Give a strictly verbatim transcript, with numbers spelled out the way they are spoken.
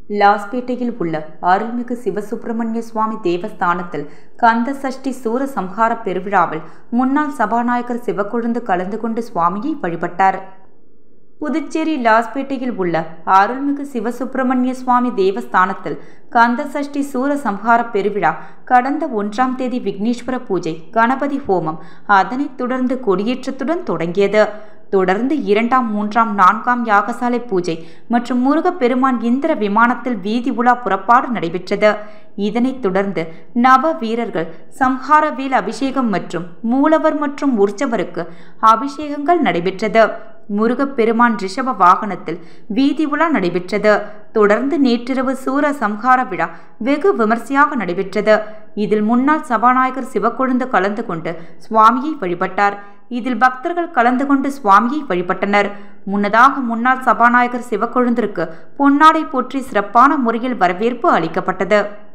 லாஸ்பேட்டையில் உள்ள அருள்மிகு சிவசுப்பிரமணிய சுவாமி தேவஸ்தானத்தில் கந்த சஷ்டி சூர சம்ஹார பெருவிழாவில் முன்னாள் சபாநாயகர் சிவக்கொழுந்து கலந்து கொண்டு சுவாமியை வழிபட்டார். புதுச்சேரி லாஸ்பேட்டையில் உள்ள அருள்மிகு சிவசுப்பிரமணிய சுவாமி தேவஸ்தானத்தில் கந்த சஷ்டி சூர சம்ஹார பெருவிழா கடந்த ஒன்றாம் தேதி விக்னேஸ்வர பூஜை, கணபதி ஹோமம், அதனைத் தொடர்ந்து கொடியேற்றத்துடன் தொடங்கியது. தொடர்ந்து இரண்டாம், மூன்றாம், நான்காம் யாகசாலை பூஜை மற்றும் முருகப்பெருமான் இந்திர விமானத்தில் வீதி உலா புறப்பாடு நடைபெற்றது. இதனைத் தொடர்ந்து நவ வீரர்கள் சம்ஹாரவேல் அபிஷேகம் மற்றும் மூலவர் மற்றும் உற்சவருக்கு அபிஷேகங்கள் நடைபெற்றது. முருகப்பெருமான் ரிஷப வாகனத்தில் வீதி உலா நடைபெற்றது. தொடர்ந்து நேற்றிரவு சூர சம்ஹார விழா வெகு விமர்சையாக நடைபெற்றது. இதில் முன்னாள் சபாநாயகர் சிவக்கொழுந்து கலந்து கொண்டு சுவாமியை வழிபட்டார். இதில் பக்தர்கள் கலந்து கொண்டு சுவாமியை வழிபட்டனர். முன்னதாக முன்னாள் சபாநாயகர் சிவக்கொழுந்திற்கு பொன்னாடை போற்றி சிறப்பான முறையில் வரவேற்பு அளிக்கப்பட்டது.